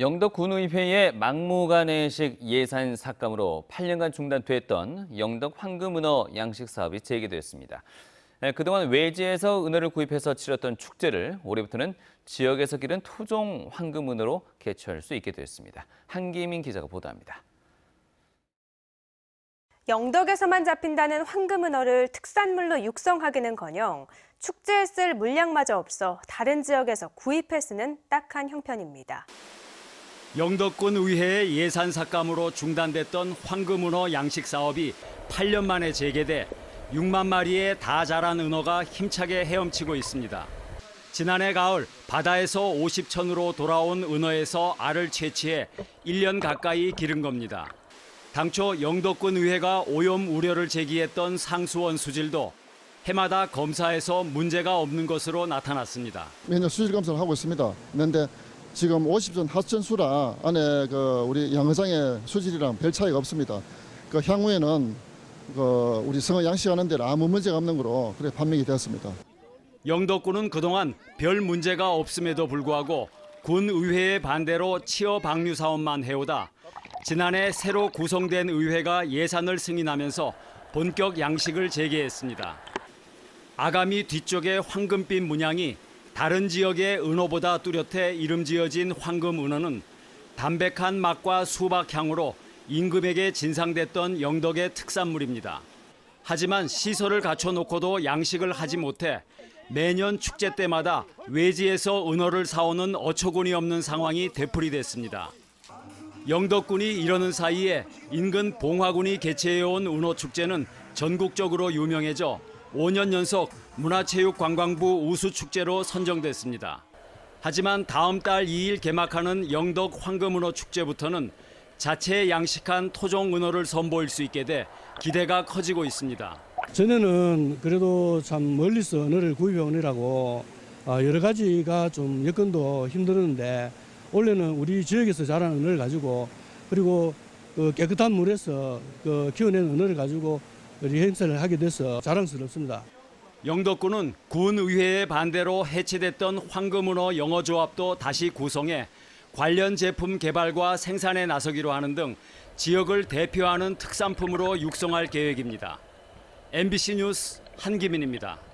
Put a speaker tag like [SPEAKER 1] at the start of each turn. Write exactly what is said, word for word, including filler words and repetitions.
[SPEAKER 1] 영덕군의회의 막무가내식 예산 삭감으로 팔 년간 중단됐던 영덕 황금은어 양식 사업이 재개됐습니다. 그동안 외지에서 은어를 구입해서 치렀던 축제를 올해부터는 지역에서 기른 토종 황금은어로 개최할 수 있게 됐습니다. 한기민 기자가 보도합니다.
[SPEAKER 2] 영덕에서만 잡힌다는 황금은어를 특산물로 육성하기는커녕 축제에 쓸 물량마저 없어 다른 지역에서 구입해 쓰는 딱한 형편입니다.
[SPEAKER 3] 영덕군 의회의 예산 삭감으로 중단됐던 황금은어 양식 사업이 팔 년 만에 재개돼 육만 마리의 다 자란 은어가 힘차게 헤엄치고 있습니다. 지난해 가을 바다에서 오십 촌으로 돌아온 은어에서 알을 채취해 일 년 가까이 기른 겁니다. 당초 영덕군 의회가 오염 우려를 제기했던 상수원 수질도 해마다 검사에서 문제가 없는 것으로 나타났습니다.
[SPEAKER 4] 매년 수질 검사를 하고 있습니다. 그런데 지금 오십 톤 하천 수라 안에 그 우리 양어장의 수질이랑 별 차이가 없습니다. 그 향후에는 그 우리 성어 양식하는 데는 아무 문제가 없는 거로 그래 판명이 되었습니다.
[SPEAKER 3] 영덕군은 그동안 별 문제가 없음에도 불구하고 군 의회의 반대로 치어 방류 사업만 해오다 지난해 새로 구성된 의회가 예산을 승인하면서 본격 양식을 재개했습니다. 아가미 뒤쪽의 황금빛 문양이 다른 지역의 은어보다 뚜렷해 이름 지어진 황금 은어는 담백한 맛과 수박 향으로 임금에게 진상됐던 영덕의 특산물입니다. 하지만 시설을 갖춰놓고도 양식을 하지 못해 매년 축제 때마다 외지에서 은어를 사오는 어처구니 없는 상황이 되풀이됐습니다. 영덕군이 이러는 사이에 인근 봉화군이 개최해온 은어축제는 전국적으로 유명해져 오 년 연속 문화체육관광부 우수축제로 선정됐습니다. 하지만 다음 달 이 일 개막하는 영덕 황금은어 축제부터는 자체 양식한 토종 은어를 선보일 수 있게 돼 기대가 커지고 있습니다.
[SPEAKER 5] 전에는 그래도 참 멀리서 은어를 구입해 오느라고 여러 가지가 좀 여건도 힘들었는데 올해는 우리 지역에서 자란 은어를 가지고 그리고 그 깨끗한 물에서 그 키워낸 은어를 가지고 우리 행사를 하게 돼서 자랑스럽습니다.
[SPEAKER 3] 영덕군은 군의회의 반대로 해체됐던 황금은어 영어조합도 다시 구성해 관련 제품 개발과 생산에 나서기로 하는 등 지역을 대표하는 특산품으로 육성할 계획입니다. 엠비씨 뉴스 한기민입니다.